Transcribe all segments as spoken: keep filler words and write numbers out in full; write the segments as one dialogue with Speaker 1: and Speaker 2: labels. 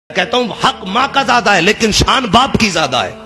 Speaker 1: کہتا ہوں حق ماں کا زیادہ ہے لیکن شان باپ کی زیادہ ہے.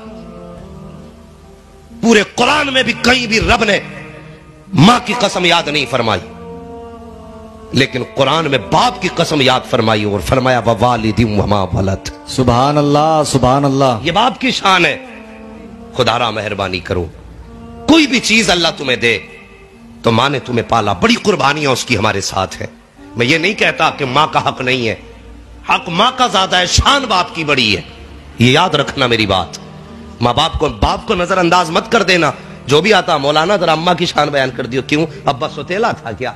Speaker 1: پورے قرآن میں بھی کہیں بھی رب نے ماں کی قسم یاد نہیں فرمائی، لیکن قرآن میں باپ کی قسم یاد فرمائی اور فرمایا ووالد وما ولد.
Speaker 2: سبحان اللہ سبحان اللہ.
Speaker 1: یہ باپ کی شان ہے. خدا را مہربانی کرو، کوئی بھی چیز اللہ تمہیں دے تو ماں نے تمہیں پالا، بڑی قربانیاں اس کی ہمارے ساتھ ہے. میں یہ نہیں کہتا کہ ماں کا حق نہیں ہے، حق ماں کا زیادہ ہے، شان باپ کی بڑی ہے. یہ یاد رکھنا میری بات. ماں باپ کو باپ کو نظر انداز مت کر دینا. جو بھی آتا مولانا ذرا اماں کی شان بیان کر دیو. کیوں؟ ابا سوتیلا تھا کیا؟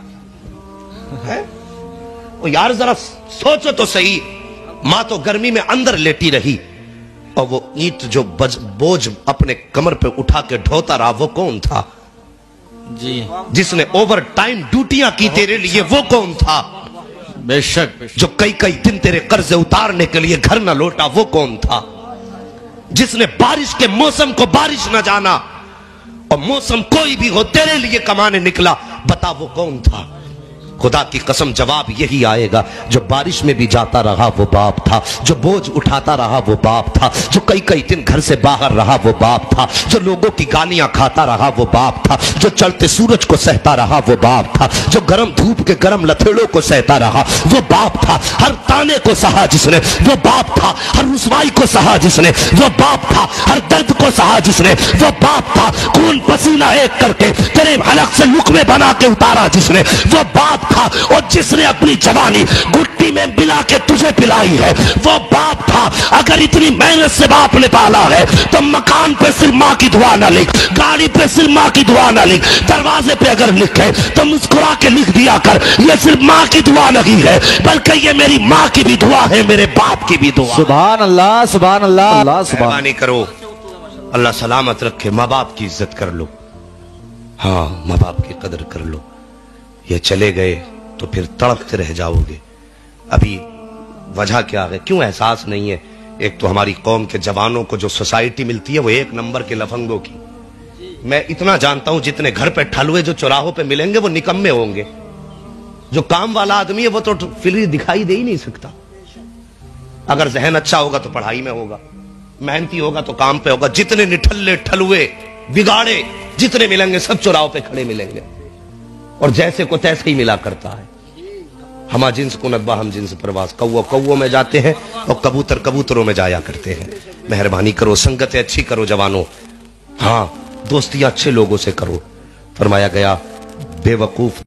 Speaker 1: او یار ذرا سوچو تو صحیح. ماں تو گرمی میں اندر لیٹی رہی اور وہ اینٹ جو بوجھ اپنے کمر پہ اٹھا کے ڈھوتا رہا وہ کون تھا؟
Speaker 2: جی
Speaker 1: جس نے اوور ٹائم ڈیوٹیاں کی تیرے لیے وہ کون تھا؟
Speaker 2: بے شک.
Speaker 1: جو کئی کئی دن تیرے قرض اتارنے کے لیے گھر نہ لوٹا وہ کون تھا؟ جس نے بارش کے موسم کو بارش نہ جانا اور موسم کوئی بھی ہو تیرے لیے کمانے نکلا، بتا وہ کون تھا؟ خدا کی قسم جواب یہی آئے گا. جو بارش میں بھی جاتا رہا وہ باپ تھا، جو بوجھ اٹھاتا رہا وہ باپ تھا، جو کئی کئی دن گھر سے باہر رہا وہ باپ تھا، جو لوگوں کی گالیاں کھاتا رہا وہ باپ تھا، جو چلتے سورج کو سہتا رہا وہ باپ تھا، جو گرم دھوپ کے گرم لتھڑوں کو سہتا رہا وہ باپ تھا. ہر تانے کو سہا جس نے وہ باپ تھا، ہر رسوائی کو سہا جس نے وہ باپ تھا، ہر درد کو سہا جس نے وہ باپ تھا. خون پسینہ ایک کر کے تیرے حلق سے لقمے بنا کے اتارا جس نے وہ باپ تھا. اور جس نے اپنی جوانی گٹی میں ملا کے تجھے پلائی ہے وہ باپ تھا. اگر اتنی محنت سے باپ نے پالا ہے تو مکان پہ صرف ماں کی دعا نہ لکھ، گاڑی پہ صرف ماں کی دعا نہ لکھ، دروازے پہ اگر لکھے تو مسکرا کے لکھ دیا کر یہ صرف ماں کی دعا نہیں ہے بلکہ یہ میری ماں کی بھی دعا ہے، میرے باپ کی بھی دعا.
Speaker 2: سبحان اللہ سبحان اللہ. اللہ سبحان.
Speaker 1: مہربانی کرو، اللہ سلامت رکھے. ماں باپ کی عزت کر لو. ہاں ماں باپ کی قدر کر لو. یہ چلے گئے تو پھر تڑپتے رہ جاؤ گے. ابھی وجہ کیا ہے؟ کیوں احساس نہیں ہے؟ ایک تو ہماری قوم کے جوانوں کو جو سوسائٹی ملتی ہے وہ ایک نمبر کے لفنگوں کی. میں اتنا جانتا ہوں جتنے گھر پہ ٹھلوے جو چوراہوں پہ ملیں گے وہ نکمے ہوں گے. جو کام والا آدمی ہے وہ تو فری دکھائی دے ہی نہیں سکتا. اگر ذہن اچھا ہوگا تو پڑھائی میں ہوگا، محنتی ہوگا تو کام پہ ہوگا. جتنے نٹھلے ٹھلوے بگاڑے جتنے ملیں گے سب چوراہوں پہ کھڑے ملیں گے اور جیسے کو تیسے ہی ملا کرتا ہے. ہما جنس کو ندبہ ہم جنس پرواز. کوہ کووں میں جاتے ہیں اور کبوتر کبوتروں میں جایا کرتے ہیں. مہربانی کرو، سنگتیں اچھی کرو جوانوں. ہاں دوستیاں اچھے لوگوں سے کرو. فرمایا گیا بے وقوف